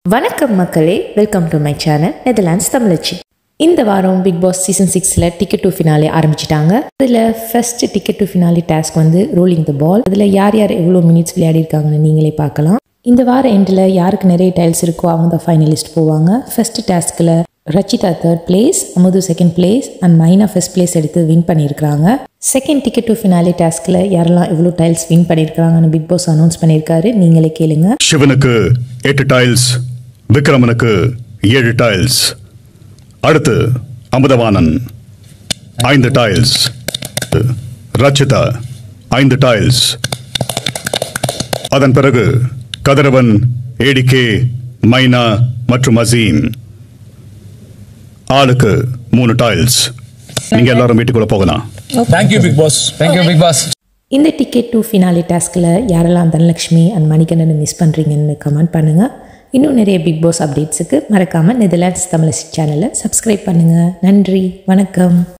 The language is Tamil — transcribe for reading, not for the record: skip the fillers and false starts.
வணக்கம் மக்களே, welcome to my channel Netherlands Tamizhachi. இந்த வாரம் பிக் பாஸ் சீசன் 6ல் டிக்கெட் டு ஃபினாலே ஆரம்பிச்சிட்டாங்க. அதில் first ticket to finale task வந்து ரோலிங் த பால். அதில் யார் யார் எவ்வளோ மினிட்ஸ் விளையாடி இருக்காங்கன்னு நீங்களே பார்க்கலாம். இந்த வார எண்டில் யாருக்கு நிறைய டைல்ஸ் இருக்கோ அவங்க தான் ஃபைனலிஸ்ட் போவாங்க. ஃபர்ஸ்ட் டாஸ்கில் ரச்சிதா 3rd பிளேஸ், அமுது 2nd பிளேஸ் அண்ட் மைனா 1st பிளேஸ் எடுத்து வின் பண்ணியிருக்காங்க. செகண்ட் டிக்கெட் டு ஃபினாலே டாஸ்கில் யாரெல்லாம் எவ்வளோ டைல்ஸ் வின் பண்ணியிருக்காங்கன்னு பிக் பாஸ் அனௌன்ஸ் பண்ணியிருக்காரு. நீங்களே கேளுங்க. சிவனுக்கு 8 டைல்ஸ், விக்ரமனுக்கு 7 டைல்ஸ். அடுத்து அமுதவாணன் 5 டைல்ஸ், ரச்சிதா 5 டைல்ஸ். அதன் பிறகு கதிரவன், ஏடிகே, மைனா மற்றும் அசீம் ஆளுக்கு 3 டைல்ஸ். நீங்க எல்லாரும் வீட்டுக்குள்ள போகலாம். Thank you, Big Boss. Thank you, Big Boss. இந்த டிக்கெட் டு ஃபினாலே டாஸ்கில் யாரெல்லாம் தனலட்சுமி அண்ட் மணிகண்டனை மிஸ் பண்ணுறீங்கன்னு கமெண்ட் பண்ணுங்கள். இன்னும் நிறைய பிக் பாஸ் அப்டேட்ஸுக்கு மறக்காமல் நெதர்லாண்ட்ஸ் தமிழ் சேனலை சப்ஸ்கிரைப் பண்ணுங்கள். நன்றி, வணக்கம்.